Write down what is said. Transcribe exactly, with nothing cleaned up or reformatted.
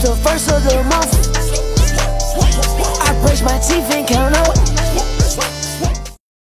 the first of the month. I brush my teeth and count